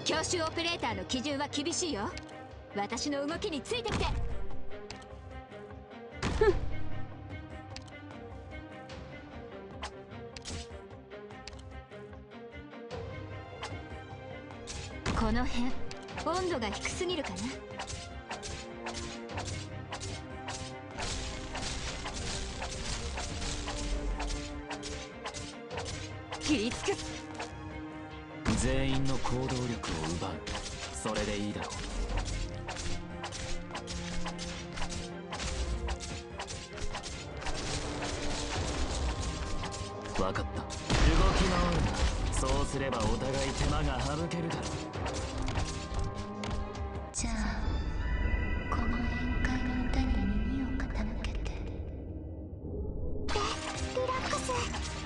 教習オペレーターの基準は厳しいよ。私の動きについてきて。この辺温度が低すぎるかな。気ぃつく。 全員の行動力を奪う。それでいいだろう。分かった。動き回るな。そうすればお互い手間が省けるだろう。 じゃあこの宴会の歌に耳を傾けて。でリラックス。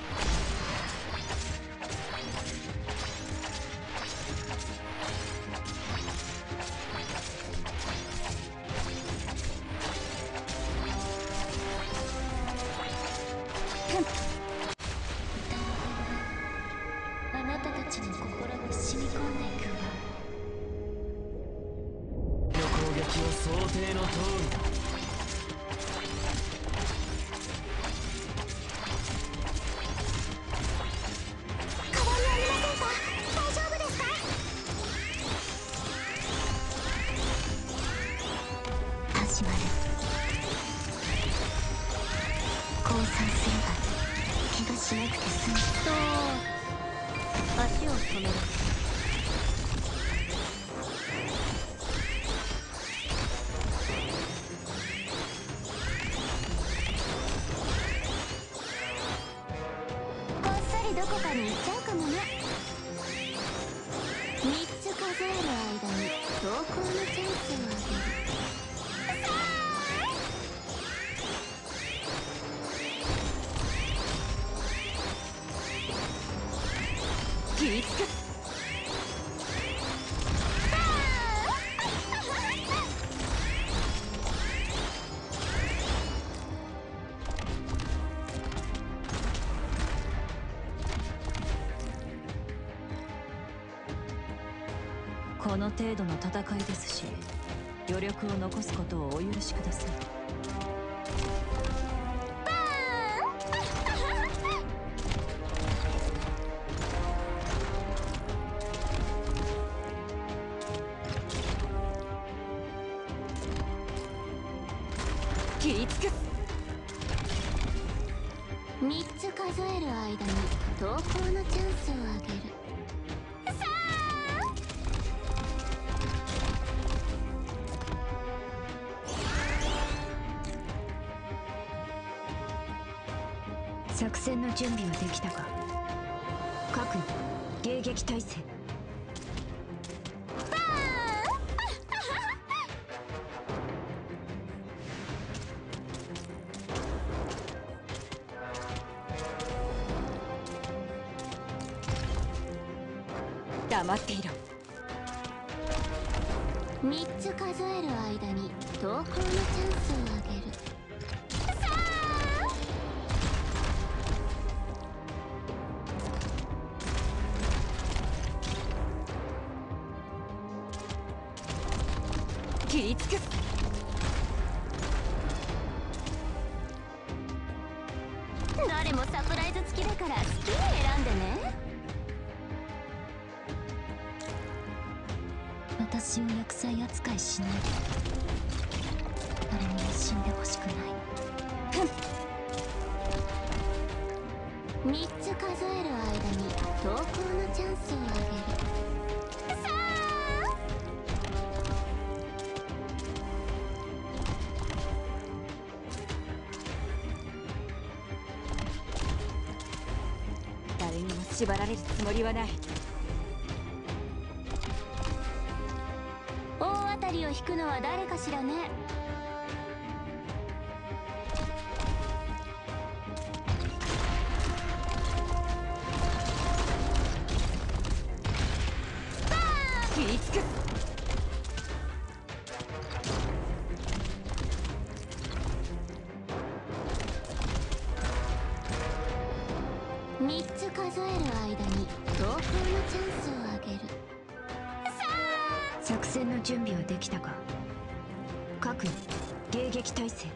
あなたたちの心に染み込んでいくわ。 攻撃は想定の通りだ。 変わりありませんか？大丈夫ですか？始まる。降参すれば気がしなくて済む。足を止める。こっそりどこかに行っちゃうかもね。3つ数える間に投稿のチャンスをあげる。 気ぃつく。 この程度の戦いですし、余力を残すことをお許しください。 気ぃつく。 3つ数える間に投稿のチャンスをあげる。 作戦の準備はできたか。各迎撃態勢。黙っていろ。 3つ数える間に投稿のチャンスをあげる。 気ぃつく。 どれもサプライズ付きだから好きに選んでね。私を厄災扱いしないで。誰にも死んでほしくない。3つ数える間に投稿のチャンスをあげる。 誰にも縛られるつもりはない。 大当たりを引くのは誰かしらね。 気ぃつく。 3つ数える間に投稿のチャンスをあげる。 戦の準備はできたか。各迎撃態勢。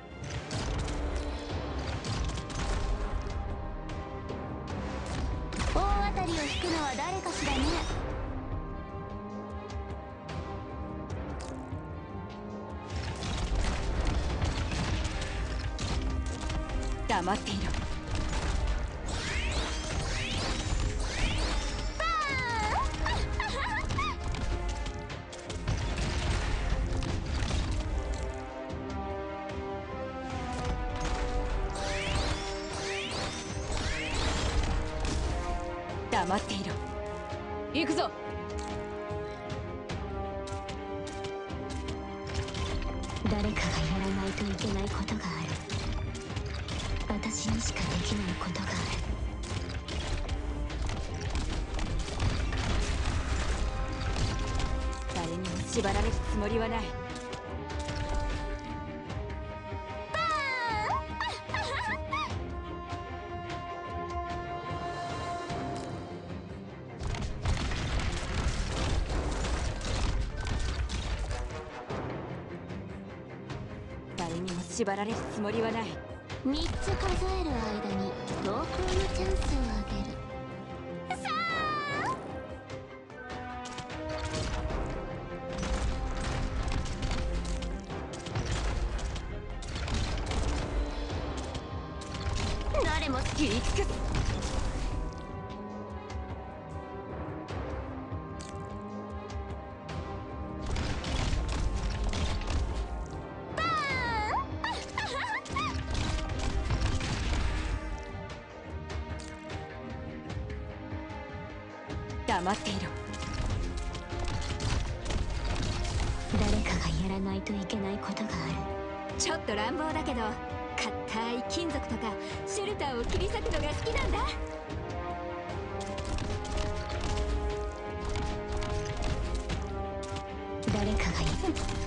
大当たりを引くのは誰かしらね。 黙っていろ。黙っていろ。行くぞ。 誰かがやらないといけないことがある。私にしかできないことがある。 誰にも縛られるつもりはない。誰にも縛られるつもりはない。 3つ数える間に投稿のチャンスをあげる。さあ誰も切り尽くす。黙っていろ。 誰かがやらないといけないことがある。 ちょっと乱暴だけど、硬い金属とかシェルターを切り裂くのが好きなんだ。 誰かがいる。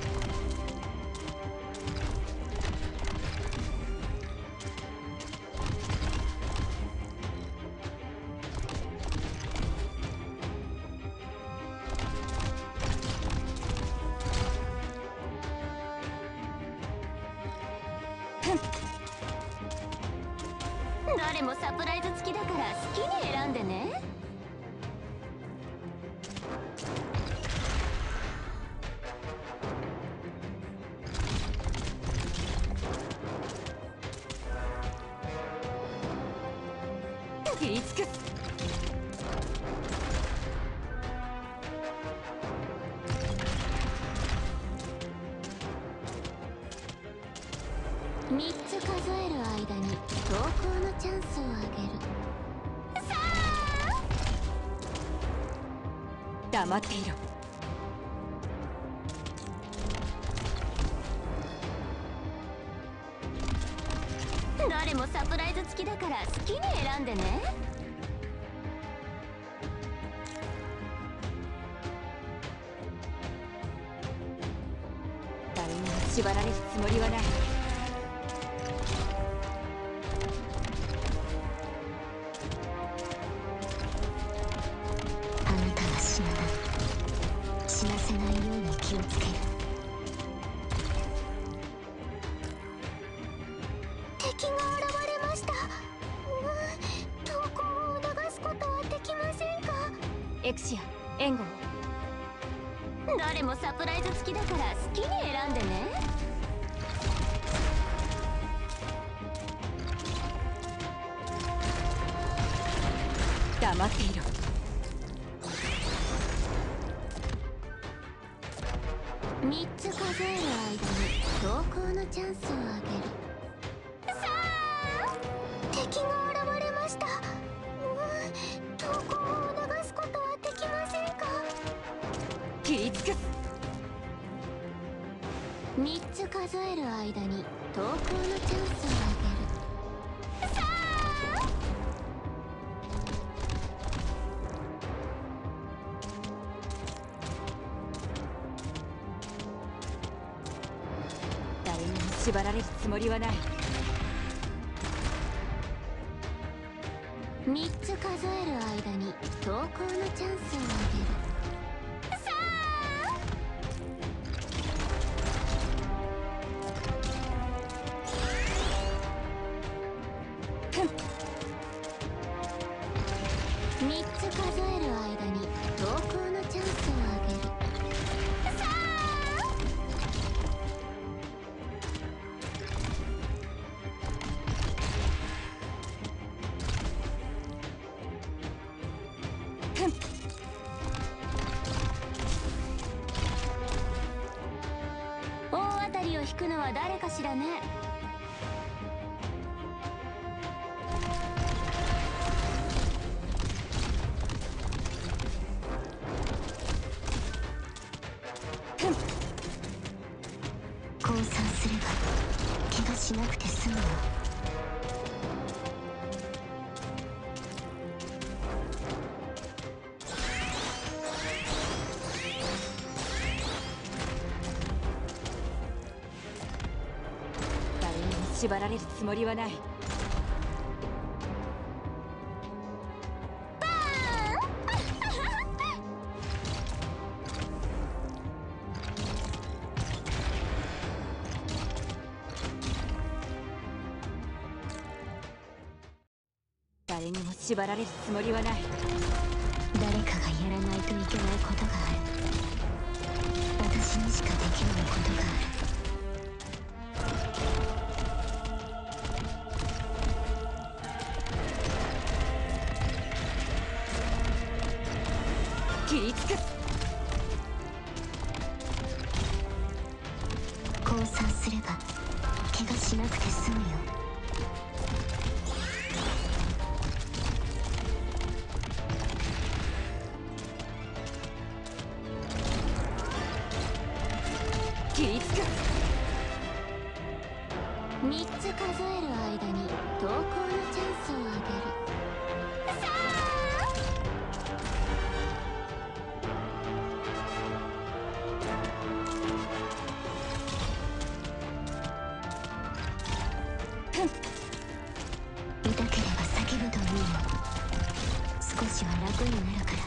誰もサプライズ付きだから好きに選んでね。 切り尽くす。 3つ数える間に投稿のチャンスをあげる。さあ黙っていろ。 誰もサプライズ付きだから好きに選んでね。 誰にも縛られるつもりはない。 あなたは死なない。死なせないように気をつける。敵が現れました。投稿を流すことはできませんか。 エクシア、援護を。 誰もサプライズ付きだから好きに選んでね。 黙っていろ。 3つ数える間に投稿のチャンスをあげる。さあ敵が現れました。投稿を流すことはできませんか。 切り尽くす。 3つ数える間に投稿のチャンスをあげる。さあ誰にも縛られるつもりはない。 3つ数える間に投稿のチャンスをあげる。さあ引くのは誰かしらね。 降参すれば怪我しなくて済むよ。 誰にも縛られるつもりはない。誰にも縛られるつもりはない。 誰かがやらないといけないことがある。私にしかできないことがある。 切りつく。 降参すれば怪我しなくて済むよ。 切りつく。 3つ数える間に投稿のチャンスをあげる。さ痛ければ叫ぶといいよ。少しは楽になるから。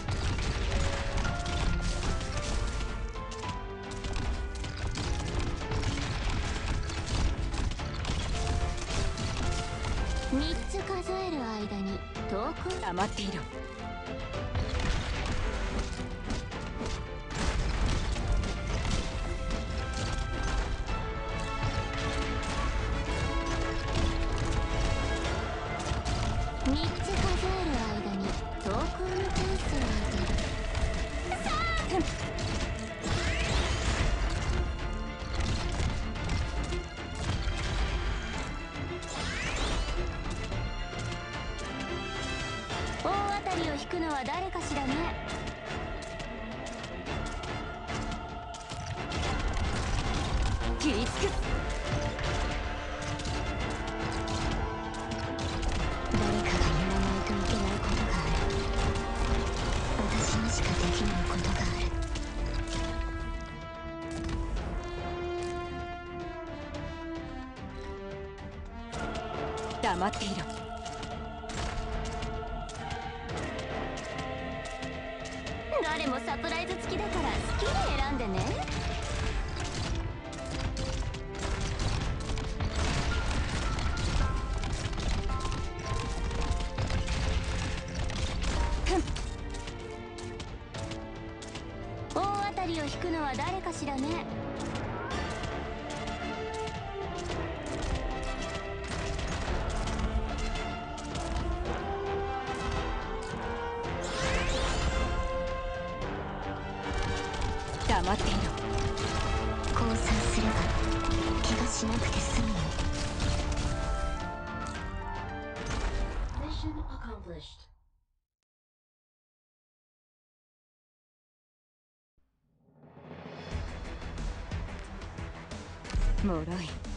3つ数える間に投稿。 黙っていろ。 3つ数える間に投稿のチャンスをあげる。さあ大当たりを引くのは誰かしらね。 切りつく。 誰かがやらないといけないことがある。私にしかできないことがある。 黙っていろ。 誰もサプライズ付きだから好きに選んでね。大当たりを引くのは誰かしらね。 黙っていろ。 降参すれば怪我しなくて済むよ。 Mission accomplished. 脆い。